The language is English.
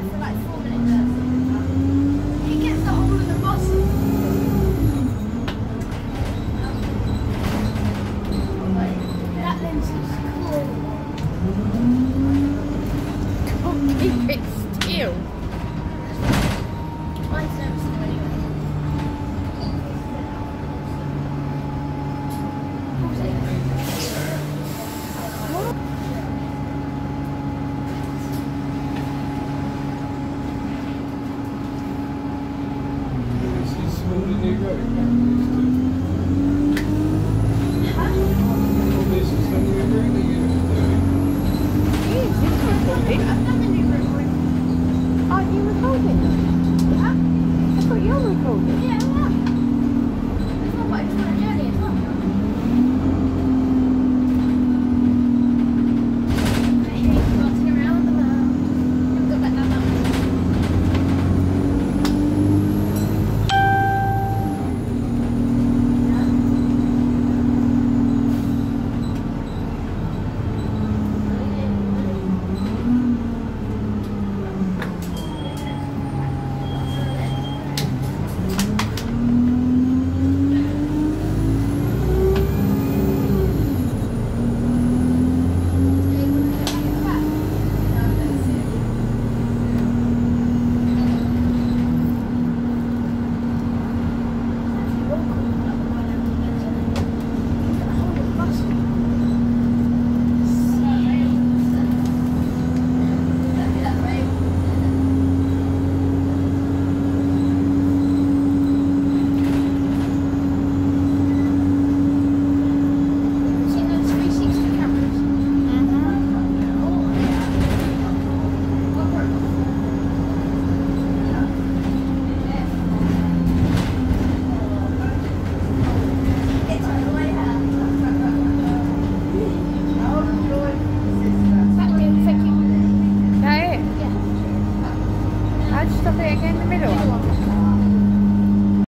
for like 4 minutes. He gets the whole of the bus. That lens is cool. Can't keep it still. Mine's never still anyway. I've done the new room. Aren't you recording? Yeah. I thought you were recording. Yeah, I am. It's not what I just want to journey as well. I hate rotting around the mountain. Never go back that mountain. Stop it again in the middle.